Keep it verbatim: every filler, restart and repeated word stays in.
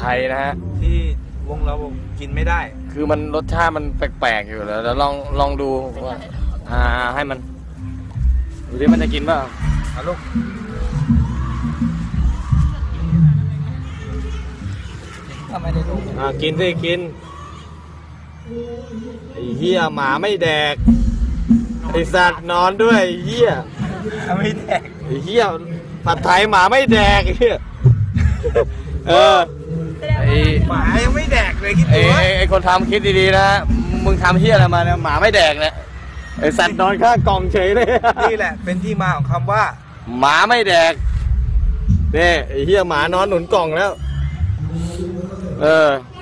ยนะฮะที่วงเรากินไม่ได้คือมันรสชาติมันแปลกๆอยู่แล้วแล้วลองลองดูว่าอ่าให้มันดูดิมันจะกินเปล่าเอาลูกทำไมได้ลูกอ่ากินสิกินไอ้เหี้ยหมาไม่แดกไอ้สัตว์นอนด้วยไอ้เหี้ยไม่แดกไอ้เหี้ยผัดไทยหมาไม่แดกไอ้เหี้ยเออไอ้หมายังไม่แดกเลยคิดดูไอ้ไอ้คนทำคิดดีๆนะมึงทำเหี้ยอะไรมาเนี่ยหมาไม่แดกเนี่ยไอ้สัตว์นอนข้างกล่องเฉยเลยนี่แหละเป็นที่มาของคำว่าหมาไม่แดกนี่ไอ้เหี้ยหมานอนหนุนกล่องแล้วเออ